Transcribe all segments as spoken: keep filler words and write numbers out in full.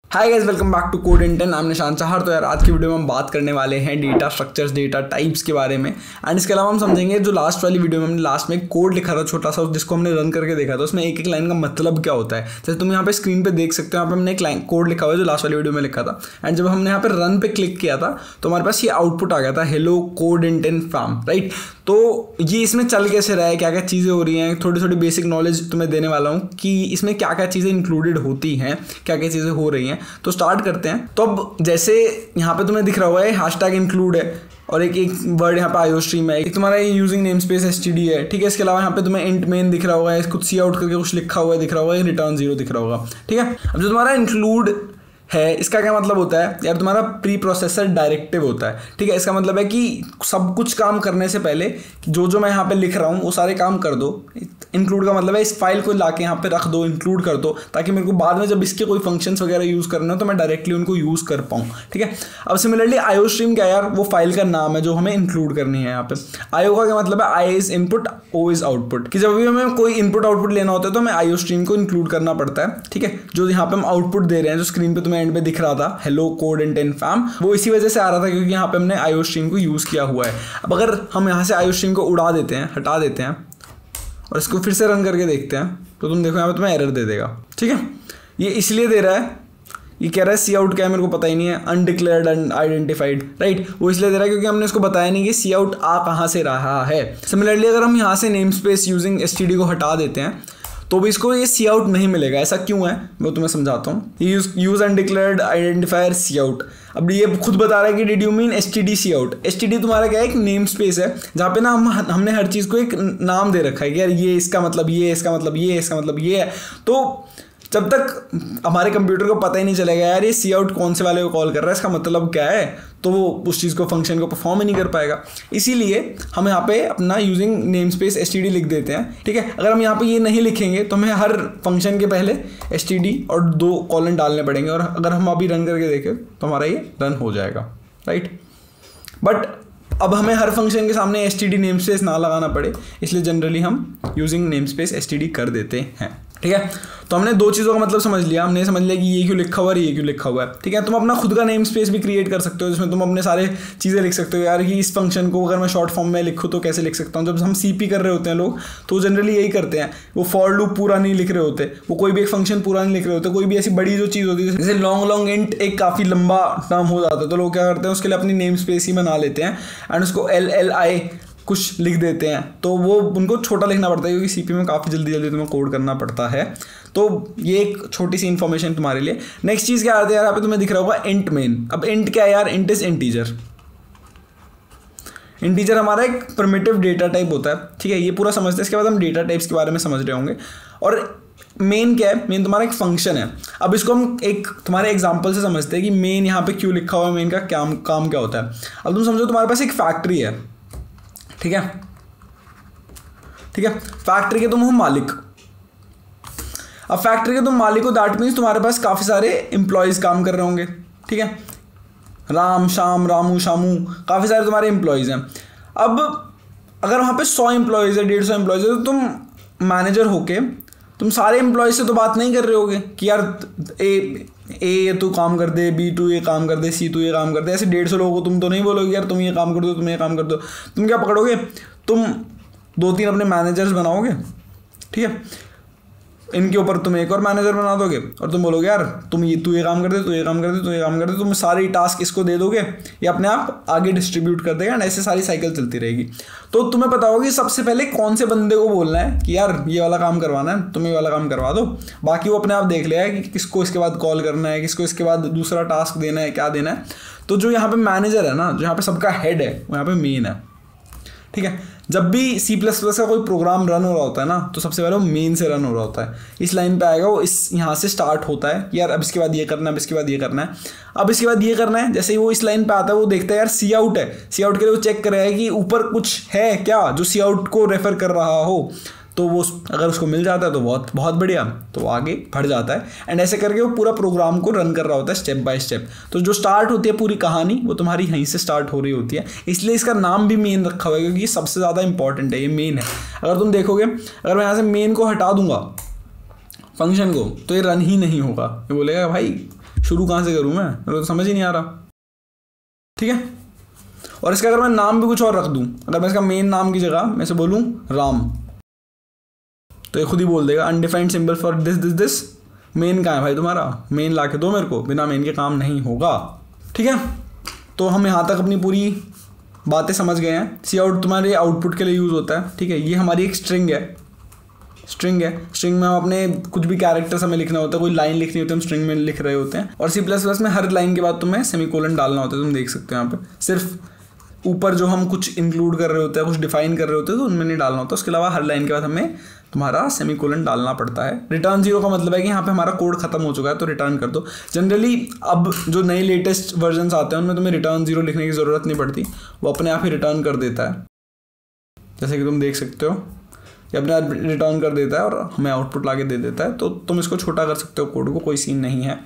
Hi guys, welcome back to Code Intent. I am Nishant Chahar. तो यार आज की वीडियो में हम बात करने वाले हैं डेटा स्ट्रक्चर्स, डेटा टाइप्स के बारे में। एंड इसके अलावा हम समझेंगे जो लास्ट वाली वीडियो में हमने लास्ट में कोड लिखा था छोटा सा, जिसको हमने रन करके देखा था, उसमें एक एक लाइन का मतलब क्या होता है। जैसे तुम यहाँ पे स्क्रीन पे देख सकते हो, यहाँ पे हमने एक लाइन कोड लिखा हुआ है जो लास्ट वाली वीडियो में लिखा था। एंड जब हमने यहाँ पे रन पे क्लिक किया था तो हमारे पास ये आउटपुट आ गया था, hello Code Intent fam, right. तो ये इसमें चल कैसे रहा है, क्या क्या चीज़ें हो रही हैं, थोड़ी थोड़ी बेसिक नॉलेज तुम्हें देने वाला हूँ कि इसमें क्या क्या चीज़ें इंक्लूडेड होती हैं, क्या क्या चीज़ें हो रही हैं। तो स्टार्ट करते हैं। तो अब जैसे यहाँ पे तुम्हें दिख रहा हुआ है हैशटैग इंक्लूड है, और एक एक वर्ड यहाँ पे आईओ स्ट्रीम है, एक तुम्हारा ये यूजिंग नेम स्पेस एसटीडी है, ठीक है। इसके अलावा यहाँ पे तुम्हें इंट मेन दिख रहा होगा, कुछ सी आउट करके कुछ लिखा हुआ है दिख रहा होगा, रिटर्न जीरो दिख रहा होगा, ठीक है। अब जो तुम्हारा इंक्लूड है, इसका क्या मतलब होता है यार, तुम्हारा प्री प्रोसेसर डायरेक्टिव होता है, ठीक है। इसका मतलब है कि सब कुछ काम करने से पहले जो जो मैं यहाँ पे लिख रहा हूँ वो सारे काम कर दो। इंक्लूड का मतलब है इस फाइल को लाके यहाँ पे रख दो, इंक्लूड कर दो, ताकि मेरे को बाद में जब इसके कोई फंक्शंस वगैरह यूज़ करना हो तो मैं डायरेक्टली उनको यूज़ कर पाऊँ, ठीक है। अब सिमिलरली आईओ स्ट्रीम क्या यार, वो फाइल का नाम है जो हमें इंक्लूड करनी है यहाँ पे। आईओ का क्या मतलब है, I is input, O is output, कि जब भी हमें कोई इनपुट आउटपुट लेना होता है तो हमें आईओ स्ट्रीम को इंक्लूड करना पड़ता है, ठीक है। जो यहाँ पे हम आउटपुट दे रहे हैं, जो स्क्रीन पे तुम्हें एंड पे दिख रहा था हेलो कोड इंटेन फैम, वो इसी वजह से आ रहा था क्योंकि यहाँ पे हमने आईओ स्ट्रीम को यूज़ किया हुआ है। अब अगर हम यहाँ से आईओ स्ट्रीम को उड़ा देते हैं, हटा देते हैं और इसको फिर से रन करके देखते हैं, तो तुम देखो यहाँ पे तुम्हें एरर दे देगा, ठीक है। ये इसलिए दे रहा है, ये कह रहा है सी आउट क्या है मेरे को पता ही नहीं है, अनडिक्लेयर्ड अनआइडेंटिफाइड, राइट। वो इसलिए दे रहा है क्योंकि हमने उसको बताया नहीं कि सी आउट आ कहाँ से रहा है। सिमिलरली अगर हम यहाँ से नेम स्पेस यूजिंग एसटीडी को हटा देते हैं तो भी इसको ये सी आउट नहीं मिलेगा। ऐसा क्यों है मैं तुम्हें समझाता हूँ। Use use undeclared identifier cout. अब ये खुद बता रहा है कि did you mean S T D cout. S T D तुम्हारा क्या है, एक नेम स्पेस है जहाँ पे ना हम हमने हर चीज़ को एक नाम दे रखा है कि यार ये इसका मतलब ये, इसका मतलब ये, इसका मतलब ये है। तो जब तक हमारे कंप्यूटर को पता ही नहीं चलेगा यार ये सी आउट कौन से वाले को कॉल कर रहा है, इसका मतलब क्या है, तो वो उस चीज़ को फंक्शन को परफॉर्म ही नहीं कर पाएगा। इसीलिए हम यहाँ पे अपना using namespace S T D लिख देते हैं, ठीक है। अगर हम यहाँ पे ये नहीं लिखेंगे तो हमें हर फंक्शन के पहले एस टी डी और दो कॉलन डालने पड़ेंगे, और अगर हम अभी रन करके देखें तो हमारा ये रन हो जाएगा, राइट। बट अब हमें हर फंक्शन के सामने S T D namespace ना लगाना पड़े, इसलिए जनरली हम using namespace S T D कर देते हैं, ठीक है। तो हमने दो चीज़ों का मतलब समझ लिया। हमने समझ लिया कि ये क्यों लिखा हुआ है, ये क्यों लिखा हुआ है, ठीक है। तुम अपना खुद का नेम स्पेस भी क्रिएट कर सकते हो, जिसमें तुम अपने सारे चीज़ें लिख सकते हो यार कि इस फंक्शन को अगर मैं शॉर्ट फॉर्म में लिखूँ तो कैसे लिख सकता हूँ। जब हम सी पी कर रहे होते हैं लोग तो जनरली यही करते हैं, वो फॉर लूप पूरा नहीं लिख रहे होते, वो कोई भी एक फंक्शन पूरा नहीं लिख रहे होते, कोई भी ऐसी बड़ी जो चीज़ होती है जैसे लॉन्ग लॉन्ग इंट एक काफ़ी लंबा टर्म हो जाता है, तो लोग क्या करते हैं उसके लिए अपनी नेम स्पेस ही बना लेते हैं एंड उसको एल एल आई कुछ लिख देते हैं। तो वो उनको छोटा लिखना पड़ता है क्योंकि सीपी में काफ़ी जल्दी जल्दी तुम्हें कोड करना पड़ता है। तो ये एक छोटी सी इन्फॉर्मेशन तुम्हारे लिए। नेक्स्ट चीज़ क्या आती है यार, यहाँ पे तुम्हें दिख रहा होगा इंट मेन। अब इंट क्या है यार, इंट इज इंटीजर। इंटीजर हमारा एक प्रिमिटिव डेटा टाइप होता है, ठीक है। ये पूरा समझते हैं, इसके बाद हम डेटा टाइप्स के बारे में समझ रहे होंगे। और मेन क्या है, मेन तुम्हारा एक फंक्शन है। अब इसको हम एक तुम्हारे एग्जांपल से समझते हैं कि मेन यहाँ पे क्यों लिखा हुआ है, मेन का क्या काम क्या होता है। अब तुम समझो तुम्हारे पास एक फैक्ट्री है, ठीक है, ठीक है। फैक्ट्री के तुम हो मालिक। अब फैक्ट्री के तुम मालिक हो, दैट मीन्स तुम्हारे पास काफ़ी सारे एम्प्लॉयज़ काम कर रहे होंगे, ठीक है। राम शाम रामू शामू काफ़ी सारे तुम्हारे एम्प्लॉयज़ हैं। अब अगर वहाँ पे सौ एम्प्लॉयज़ है, डेढ़ सौ एम्प्लॉयज़ है, तो तुम मैनेजर होके तुम सारे एम्प्लॉयज़ से तो बात नहीं कर रहे होगे कि यार ए ए तू काम कर दे, बी टू ये काम कर दे, सी टू ये काम कर दे। ऐसे डेढ़ सौ लोगों को तुम तो नहीं बोलोगे यार तुम ये काम कर दो, तुम ये काम कर दो। तुम क्या पकड़ोगे, तुम दो तीन अपने मैनेजर्स बनाओगे, ठीक है। इनके ऊपर तुम एक और मैनेजर बना दोगे और तुम बोलोगे यार तुम ये तू ये काम कर दे, तू ये काम कर दे, तू ये काम कर दे। तुम सारी टास्क इसको दे दोगे, ये अपने आप आगे डिस्ट्रीब्यूट कर देगा, ऐसे सारी साइकिल चलती रहेगी। तो तुम्हें पता होगा कि सबसे पहले कौन से बंदे को बोलना है कि यार ये वाला काम करवाना है, तुम ये वाला काम करवा दो। बाकी वो अपने आप देख लिया है कि किसको इसके बाद कॉल करना है, किसको इसके बाद दूसरा टास्क देना है, क्या देना है। तो जो यहाँ पे मैनेजर है ना, जो यहाँ पे सबका हेड है, वो यहाँ पे मेन है, ठीक है। जब भी सी प्लस प्लस का कोई प्रोग्राम रन हो रहा होता है ना, तो सबसे पहले वो मेन से रन हो रहा होता है। इस लाइन पे आएगा, वो इस यहाँ से स्टार्ट होता है कि यार अब इसके बाद ये करना है, अब इसके बाद ये करना है, अब इसके बाद ये करना है। जैसे ही वो इस लाइन पे आता है, वो देखता है यार सी आउट है, सी आउट के लिए वो चेक कर रहा है कि ऊपर कुछ है क्या जो सी आउट को रेफर कर रहा हो। तो वो अगर उसको मिल जाता है तो बहुत बहुत बढ़िया, तो वो आगे बढ़ जाता है। एंड ऐसे करके वो पूरा प्रोग्राम को रन कर रहा होता है स्टेप बाय स्टेप। तो जो स्टार्ट होती है पूरी कहानी, वो तुम्हारी यहीं से स्टार्ट हो रही होती है। इसलिए इसका नाम भी मेन रखा हुआ है, क्योंकि ये सबसे ज़्यादा इंपॉर्टेंट है, ये मेन है। अगर तुम देखोगे, अगर मैं यहाँ से मेन को हटा दूंगा फंक्शन को, तो ये रन ही नहीं होगा। ये बोलेगा भाई शुरू कहाँ से करूँ मैं, मेरे को तो समझ ही नहीं आ रहा। ठीक है, और इसका अगर मैं नाम भी कुछ और रख दूँ, अगर मैं इसका मेन नाम की जगह मैं इसे बोलूँ राम, तो ये खुद ही बोल देगा undefined symbol for this this this. Main कहाँ है भाई तुम्हारा, मेन ला के दो मेरे को, बिना मेन के काम नहीं होगा। ठीक है, तो हम यहाँ तक अपनी पूरी बातें समझ गए हैं। सी आउट तुम्हारे आउटपुट के लिए यूज़ होता है। ठीक है, ये हमारी एक स्ट्रिंग है, स्ट्रिंग है स्ट्रिंग में हम अपने कुछ भी कैरेक्टर्स हमें लिखना होता है, कोई लाइन लिखनी होती है, हम स्ट्रिंग में लिख रहे होते हैं। और सी प्लस प्लस में हर लाइन के बाद तुम्हें सेमीकोलन डालना होता है, तुम देख सकते हो यहाँ पे सिर्फ ऊपर जो हम कुछ इंक्लूड कर रहे होते हैं, कुछ डिफाइन कर रहे होते हैं, तो उनमें नहीं डालना होता। उसके अलावा हर लाइन के बाद हमें तुम्हारा सेमीकोलन डालना पड़ता है। रिटर्न जीरो का मतलब है कि यहाँ पे हमारा कोड खत्म हो चुका है तो रिटर्न कर दो। जनरली अब जो नए लेटेस्ट वर्जन्स आते हैं उनमें तुम्हें रिटर्न जीरो लिखने की ज़रूरत नहीं पड़ती, वो अपने आप ही रिटर्न कर देता है, जैसे कि तुम देख सकते हो, ये अपने आप रिटर्न कर देता है और हमें आउटपुट ला के दे देता है। तो तुम इसको छोटा कर सकते हो कोड को, कोई सीन नहीं है।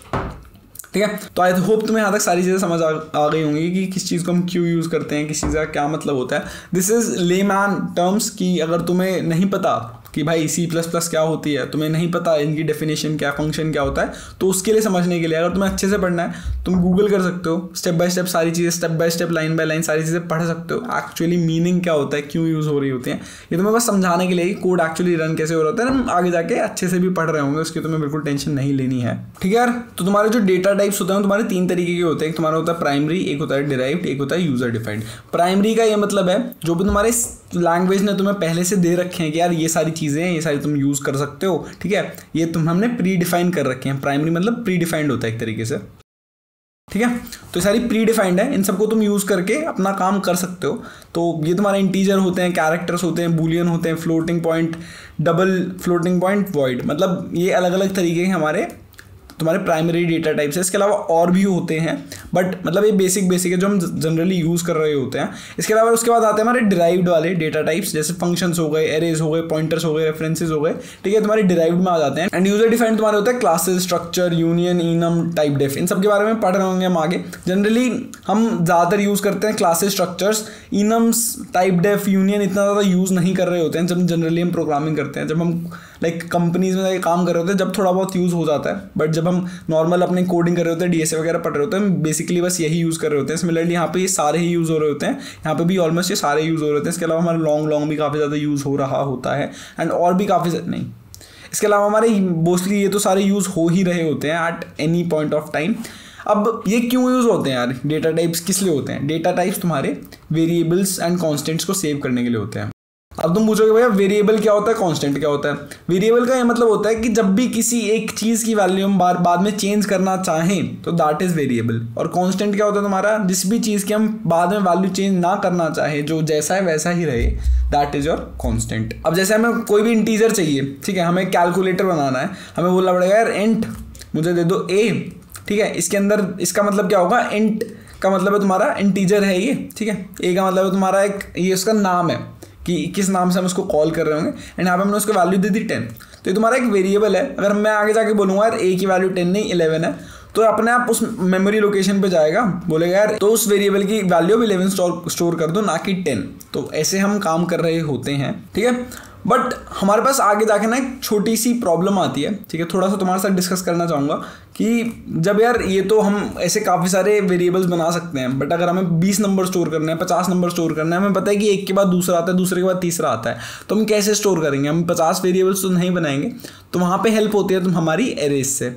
ठीक है, तो आई होप तुम्हें यहाँ तक सारी चीज़ें समझ आ, आ गई होंगी कि किस चीज़ को हम क्यों यूज़ करते हैं, किस चीज़ का क्या मतलब होता है। दिस इज़ लेमैन टर्म्स की अगर तुम्हें नहीं पता कि भाई सी प्लस प्लस क्या होती है, तुम्हें नहीं पता इनकी डेफिनेशन क्या, फंक्शन क्या होता है, तो उसके लिए समझने के लिए अगर तुम्हें अच्छे से पढ़ना है तुम गूगल कर सकते हो, स्टेप बाय स्टेप सारी चीज़ें, step by step, line by line सारी चीज़ें पढ़ सकते हो। एक्चुअली मीनिंग क्या होता है, क्यों यूज़ हो रही होती है, ये तुम्हें बस समझाने के लिए कि कोड एक्चुअली रन कैसे हो रहा होता है। हम आगे जाके अच्छे से भी पढ़ रहे होंगे, उसकी तुम्हें बिल्कुल टेंशन नहीं लेनी है। ठीक है यार, तो तुम्हारे जो डेटा टाइप्स होते हैं तुम्हारे तीन तरीके के होते हैं। एक तुम्हारा होता है प्राइमरी, एक होता है डिराइव्ड, एक होता है यूजर डिफाइंड। प्राइमरी का ये मतलब है जो भी तुम्हारे लैंग्वेज ने तुम्हें पहले से दे रखे हैं कि यार ये सारी चीज़ें हैं, ये सारी तुम यूज़ कर सकते हो। ठीक है, ये तुम हमने प्री डिफाइन कर रखे हैं। प्राइमरी मतलब प्री डिफाइंड होता है एक तरीके से। ठीक है, तो ये सारी प्री डिफाइंड है, इन सबको तुम यूज़ करके अपना काम कर सकते हो। तो ये तुम्हारे इंटीजर होते हैं, कैरेक्टर्स होते हैं, बूलियन होते हैं, floating point, double floating point, void, मतलब ये अलग अलग तरीके के हमारे तुम्हारे प्राइमरी डेटा टाइप्स है। इसके अलावा और भी होते हैं बट मतलब ये बेसिक बेसिक है जो हम जनरली यूज़ कर रहे होते हैं। इसके अलावा उसके बाद आते हैं हमारे डिराइव्ड वाले डेटा टाइप्स, जैसे फंक्शंस हो गए, एरेज हो गए, पॉइंटर्स हो गए, रेफरेंसेस हो गए। ठीक है, तुम्हारे डिराइव्ड में आ जाते हैं। एंड यूजर डिफाइंड तुम्हारे होता है classes, structure, union, enum, typedef. इन सब के बारे में पढ़ रहे होंगे हम आगे। जनरली हम ज़्यादातर यूज़ करते हैं classes, structures, enums, typedef, union इतना ज़्यादा यूज़ नहीं कर रहे होते हैं जब जनरली हम प्रोग्रामिंग करते हैं। जब हम लाइक कंपनीज में काम कर रहे होते हैं जब थोड़ा बहुत यूज़ हो जाता है, बट जब हम नॉर्मल अपने कोडिंग कर रहे होते हैं, डीएसए वगैरह पढ़ रहे होते हैं, हम बेसिकली बस यही यूज़ कर रहे होते हैं। सिमिलरली यहाँ पे ये सारे ही यूज़ हो रहे होते हैं, यहाँ पे भी ऑलमोस्ट ये सारे यूज़ हो रहे होते हैं। इसके अलावा हमारा लॉन्ग लॉन्ग भी काफ़ी ज़्यादा यूज़ हो रहा होता है एंड और भी काफ़ी नहीं, इसके अलावा हमारे मोस्टली ये तो सारे यूज़ हो ही रहे होते हैं at any point of time. अब ये क्यों यूज़ होते हैं यार, डेटा टाइप्स किस लिए होते हैं? डेटा टाइप्स तुम्हारे वेरिएबल्स एंड कॉन्स्टेंट्स को सेव करने के लिए होते हैं। अब तुम पूछोगे भैया वेरिएबल क्या होता है, कांस्टेंट क्या होता है? वेरिएबल का ये मतलब होता है कि जब भी किसी एक चीज़ की वैल्यू हम बार बाद में चेंज करना चाहें तो दैट इज़ वेरिएबल। और कांस्टेंट क्या होता है तुम्हारा, जिस भी चीज़ की हम बाद में वैल्यू चेंज ना करना चाहें, जो जैसा है वैसा ही रहे, दैट इज़ योर कांस्टेंट। अब जैसे हमें कोई भी इंटीजर चाहिए, ठीक है, हमें कैलकुलेटर बनाना है, हमें बोलना पड़ेगा यार इंट मुझे दे दो ए। ठीक है, इसके अंदर इसका मतलब क्या होगा, इंट का मतलब है तुम्हारा इंटीजर है ये। ठीक है, ए का मतलब है तुम्हारा एक ये उसका नाम है कि किस नाम से हम उसको कॉल कर रहे होंगे एंड यहाँ पे हमने उसको वैल्यू दे दी टेन, तो ये तुम्हारा एक वेरिएबल है। अगर मैं आगे जाके बोलूँगा यार ए की वैल्यू टेन नहीं इलेवन है, तो अपने आप उस मेमोरी लोकेशन पे जाएगा, बोलेगा यार तो उस वेरिएबल की वैल्यू भी इलेवन स्टोर स्टोर कर दो, ना कि टेन। तो ऐसे हम काम कर रहे होते हैं। ठीक है, बट हमारे पास आगे जाके ना एक छोटी सी प्रॉब्लम आती है। ठीक है, थोड़ा सा तुम्हारे साथ डिस्कस करना चाहूँगा कि जब यार ये तो हम ऐसे काफ़ी सारे वेरिएबल्स बना सकते हैं, बट अगर हमें बीस नंबर स्टोर करना है, पचास नंबर स्टोर करना है, हमें पता है कि एक के बाद दूसरा आता है, दूसरे के बाद तीसरा आता है, तो हम कैसे स्टोर करेंगे? हम पचास वेरिएबल्स तो नहीं बनाएंगे, तो वहाँ पे हेल्प होती है तुम हमारी एरेज से।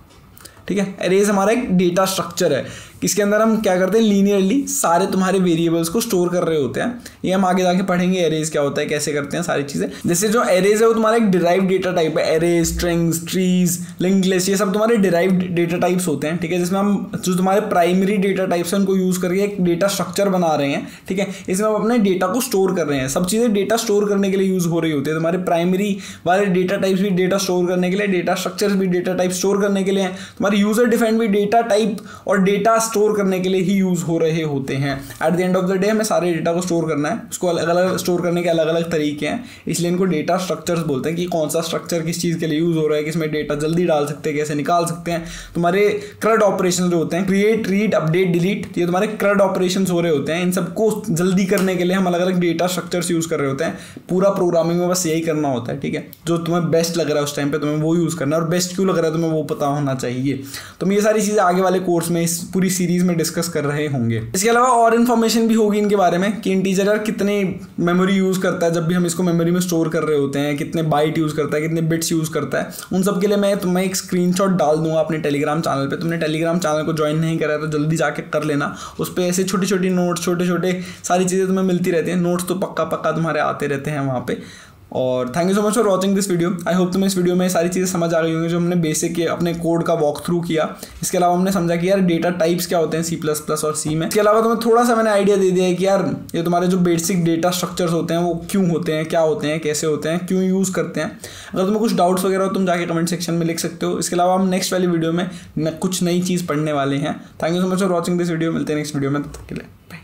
ठीक है, एरेज हमारा एक डेटा स्ट्रक्चर है, इसके अंदर हम क्या करते हैं, लीनियरली सारे तुम्हारे वेरिएबल्स को स्टोर कर रहे होते हैं। ये हम आगे जाके पढ़ेंगे एरेज क्या होता है, कैसे करते हैं सारी चीज़ें। जैसे जो एरेज है वो तुम्हारा एक डिराइव्ड डेटा टाइप है। Arrays, strings, trees, linked list, ये सब तुम्हारे डिराइव्ड डेटा टाइप्स होते हैं। ठीक है, जिसमें हम जो तुम्हारे प्राइमरी डेटा टाइप्स हैं उनको यूज़ करके एक डेटा स्ट्रक्चर बना रहे हैं। ठीक है, इसमें हम अपने डेटा को स्टोर कर रहे हैं। सब चीज़ें डेटा स्टोर करने के लिए यूज़ हो रही होती है। तुम्हारे प्राइमरी वाले डेटा टाइप्स भी डेटा स्टोर करने के लिए, डेटा स्ट्रक्चर्स भी डेटा टाइप स्टोर करने के लिए, तुम्हारे यूजर डिफाइंड भी डेटा टाइप और डेटा स्टोर करने के लिए यूज हो रहे होते हैं। At the end of the day हमें सारे डेटा को स्टोर करना है, उसको अलग अलग स्टोर करने के अलग अलग तरीके हैं, इसलिए इनको डेटा स्ट्रक्चर्स बोलते हैं कि कौन सा स्ट्रक्चर किस चीज़ के लिए यूज हो रहा है, किसमें डेटा जल्दी डाल सकते हैं, कैसे निकाल सकते हैं। तुम्हारे क्रड ऑपरेशन जो होते हैं, क्रिएट, रीड, अपडेट, डिलीट, ये तुम्हारे क्रड ऑपरेशन हो रहे होते हैं। इन सबको जल्दी करने के लिए हम अलग अलग डेटा स्ट्रक्चर्स यूज कर रहे होते हैं। पूरा प्रोग्रामिंग में बस यही करना होता है। ठीक है, जो तुम्हें बेस्ट लग रहा है उस टाइम पे तुम्हें वो यूज करना है, और बेस्ट क्यों लग रहा है तुम्हें वो पता होना चाहिए। तो हम ये सारी चीज़ें आगे वाले कोर्स में इस पूरी सीरीज़ में डिस्कस कर रहे होंगे। इसके अलावा और इन्फॉर्मेशन भी होगी इनके बारे में कि इंटीजर यार कितने मेमोरी यूज़ करता है जब भी हम इसको मेमोरी में स्टोर कर रहे होते हैं, कितने बाइट यूज़ करता है, कितने बिट्स यूज़ करता है। उन सब के लिए मैं तुम्हें एक स्क्रीनशॉट डाल दूंगा अपने टेलीग्राम चैनल पे। तुमने टेलीग्राम चैनल को ज्वाइन नहीं करा है तो जल्दी जाके कर लेना। उस पर ऐसे छोटी छोटी नोट्स, छोटे छोटे सारी चीज़ें तुम्हें मिलती रहती हैं। नोट्स तो पक्का पक्का तुम्हारे आते रहते हैं वहाँ पे। और thank you so much for watching this video. I hope तुम्हें इस वीडियो में सारी चीज़ें समझ आ गई होंगी जो हमने बेसिक अपने कोड का वॉक थ्रू किया। इसके अलावा हमने समझा कि यार डेटा टाइप्स क्या होते हैं सी प्लस प्लस और सी में। इसके अलावा तुम्हें थोड़ा सा मैंने आइडिया दे दिया है कि यार ये तुम्हारे जो बेसिक डेटा स्ट्रक्चर्स होते हैं वो क्यों होते हैं, क्या होते हैं, कैसे होते हैं, क्यों यूज़ करते हैं। अगर तुम्हें कुछ डाउट्स वगैरह हो तुम जाके कमेंट सेक्शन में लिख सकते हो। इसके अलावा हम नेक्स्ट वाली वीडियो में कुछ नई चीज़ पढ़ने वाले हैं। Thank you so much for watching this video. मिलते हैं नेक्स्ट वीडियो में, तब तक के लिए बाय।